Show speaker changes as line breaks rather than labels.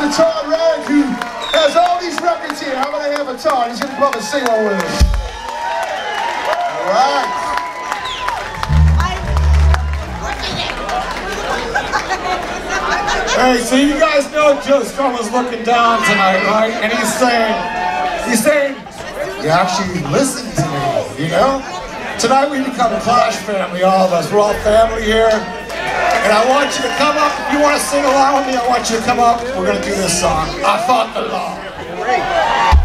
to Todd Ragg, who has all these records here. How about I have a Todd? He's going to come up and sing one with us. All right. Hey, so you guys know Joe Strum was looking down tonight, right? And he's saying, you actually listen to me, you know? Tonight we become a Clash family, all of us. We're all family here. And I want you to come up. If you want to sing along with me, I want you to come up. We're going to do this song, I Fought the Law. Great.